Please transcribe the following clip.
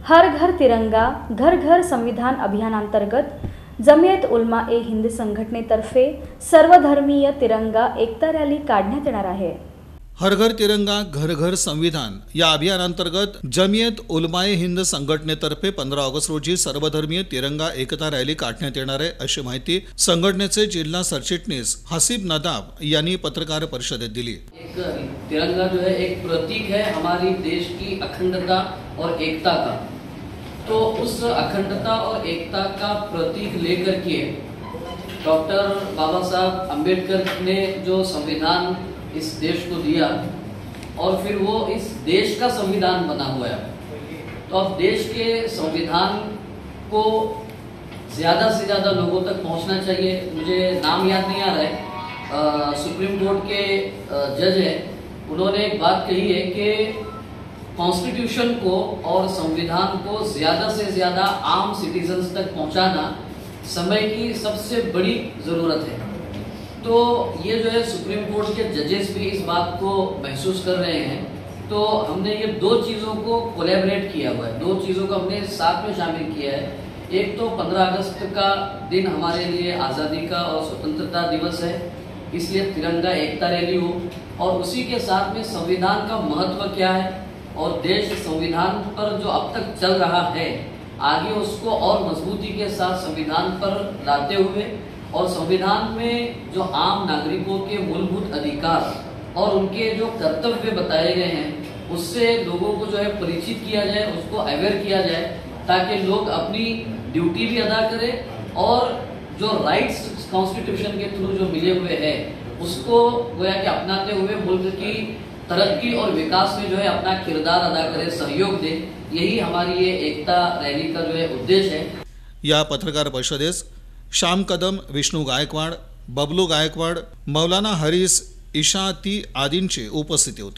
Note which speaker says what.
Speaker 1: हर घर तिरंगा घर घर संविधान अभियानांतर्गत जमियत उलमा ए हिंद संघटनेतर्फे सर्वधर्मीय तिरंगा एकता रॅली काढण्यात येणार आहे।
Speaker 2: हर घर तिरंगा घर घर संविधान या अभियानांतर्गत जमियत उलमा ए हिंद संघटनेतर्फे 15 ऑगस्ट रोजी सर्वधर्मीय तिरंगा एकता रॅली काढण्यात येणार आहे, अशी माहिती संघटनेचे जिल्हा सरचिटणीस हसीब नदाब यांनी पत्रकार परिषदेत दिली।
Speaker 3: एक तिरंगा जो है एक प्रतीक है हमारी देश की अखंडता और एकता का। तो उस अखंडता और एकता का प्रतीक लेकर के डॉक्टर बाबा साहब अम्बेडकर ने जो संविधान इस देश को दिया और फिर वो इस देश का संविधान बना हुआ है। तो अब देश के संविधान को ज़्यादा से ज़्यादा लोगों तक पहुंचना चाहिए। मुझे नाम याद नहीं आ रहा है, सुप्रीम कोर्ट के जज हैं, उन्होंने एक बात कही है कि कॉन्स्टिट्यूशन को और संविधान को ज़्यादा से ज़्यादा आम सिटीजन्स तक पहुंचाना समय की सबसे बड़ी ज़रूरत है। तो ये जो है सुप्रीम कोर्ट के जजेस भी इस बात को महसूस कर रहे हैं। तो हमने ये दो चीज़ों को कोलैबोरेट किया हुआ है, दो चीज़ों को हमने साथ में शामिल किया है। एक तो 15 अगस्त का दिन हमारे लिए आज़ादी का और स्वतंत्रता दिवस है, इसलिए तिरंगा एकता रैली हो, और उसी के साथ में संविधान का महत्व क्या है और देश संविधान पर जो अब तक चल रहा है आगे उसको और मजबूती के साथ संविधान पर लाते हुए और संविधान में जो आम नागरिकों के मूलभूत अधिकार और उनके जो कर्तव्य बताए गए हैं उससे लोगों को जो है परिचित किया जाए, उसको अवेयर किया जाए, ताकि लोग अपनी ड्यूटी भी अदा करें और जो राइट्स कॉन्स्टिट्यूशन के थ्रू जो मिले हुए हैं उसको गोया कि अपनाते हुए मुल्क की तरक्की और विकास में जो है अपना किरदार अदा करें, सहयोग दे। यही हमारी ये एकता रैली का जो है उद्देश्य है।
Speaker 2: या पत्रकार परिषदेस श्याम कदम, विष्णू गायकवाड, बबलू गायकवाड, मौलाना हरीस इशाती आदींची उपस्थिती होती।